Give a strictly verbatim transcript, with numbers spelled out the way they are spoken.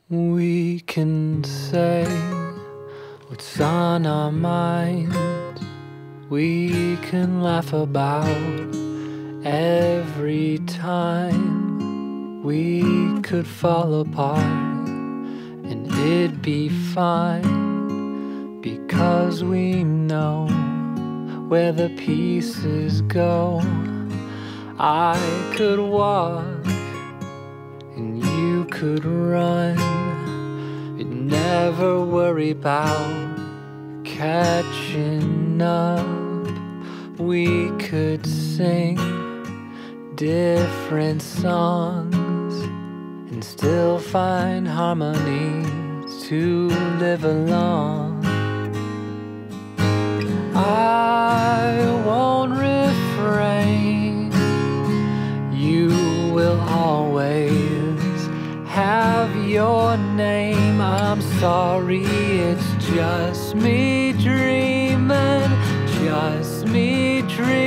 We can say what's on our minds. We can laugh about every time we could fall apart, and it'd be fine, because we know where the pieces go. I could walk and you could run. You'd never worry about catching up. We could sing different songs and still find harmonies to live along. I won't refrain. You will always have your name. I'm sorry, it's just me dreaming, just me dreaming.